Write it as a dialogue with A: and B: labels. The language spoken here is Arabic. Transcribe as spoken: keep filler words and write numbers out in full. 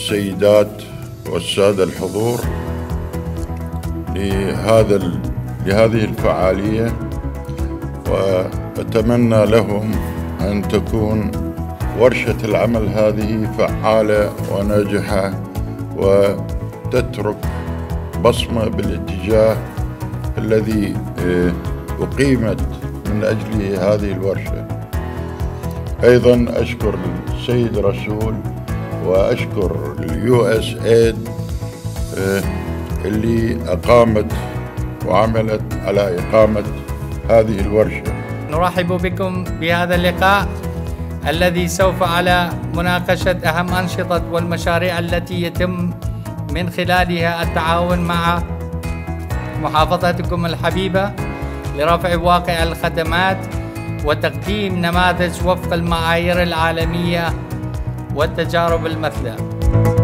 A: السيدات والسادة الحضور لهذا لهذه الفعالية، وأتمنى لهم أن تكون ورشة العمل هذه فعالة وناجحة وتترك بصمة بالاتجاه الذي أقيمت من أجل هذه الورشة. أيضا أشكر السيد رسول وأشكر اليو اس ايد اللي أقامت وعملت على إقامة هذه الورشة.
B: نرحب بكم بهذا اللقاء الذي سوف على مناقشة أهم أنشطة والمشاريع التي يتم من خلالها التعاون مع محافظتكم الحبيبة لرفع واقع الخدمات وتقديم نماذج وفق المعايير العالمية والتجارب المثلى.